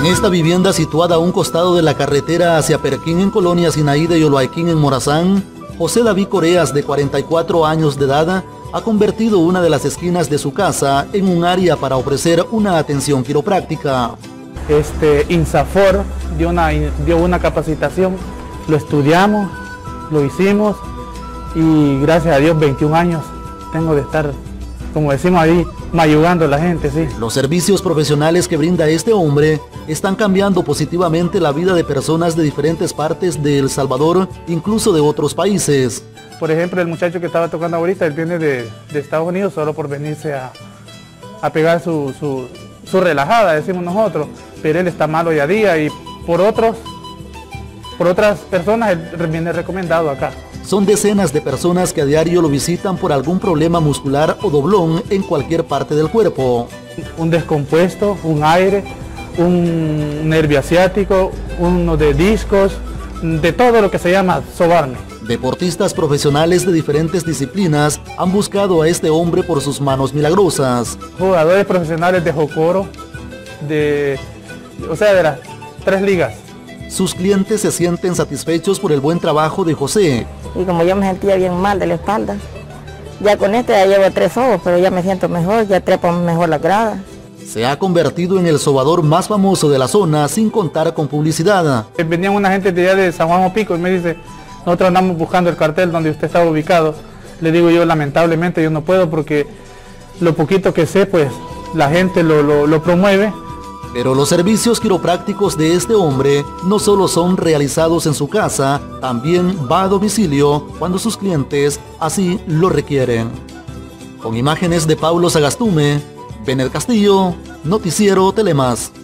En esta vivienda situada a un costado de la carretera hacia Perquín en Colonia Sinaí de Yoloaiquín en Morazán, José David Coreas, de 44 años de edad, ha convertido una de las esquinas de su casa en un área para ofrecer una atención quiropráctica. INSAFOR dio una capacitación, lo estudiamos, lo hicimos y gracias a Dios 21 años tengo de estar, como decimos ahí, mayugando a la gente, sí. Los servicios profesionales que brinda este hombre están cambiando positivamente la vida de personas de diferentes partes de El Salvador, incluso de otros países. Por ejemplo, el muchacho que estaba tocando ahorita, él viene de Estados Unidos solo por venirse a pegar su relajada, decimos nosotros, pero él está malo hoy a día y por otras personas él viene recomendado acá. Son decenas de personas que a diario lo visitan por algún problema muscular o doblón en cualquier parte del cuerpo. Un descompuesto, un aire, un nervio asiático, uno de discos, de todo lo que se llama sobarme. Deportistas profesionales de diferentes disciplinas han buscado a este hombre por sus manos milagrosas. Jugadores profesionales de Jocoro, de las 3 ligas. Sus clientes se sienten satisfechos por el buen trabajo de José. Y como yo me sentía bien mal de la espalda, ya con ya llevo 3 sobos, pero ya me siento mejor, ya trepo mejor la grada. Se ha convertido en el sobador más famoso de la zona sin contar con publicidad. Venían una gente de allá de San Juan Opico y me dice, nosotros andamos buscando el cartel donde usted estaba ubicado. Le digo yo, lamentablemente yo no puedo porque lo poquito que sé, pues la gente lo promueve. Pero los servicios quiroprácticos de este hombre no solo son realizados en su casa, también va a domicilio cuando sus clientes así lo requieren. Con imágenes de Pablo Sagastume, Benet Castillo, Noticiero Telemás.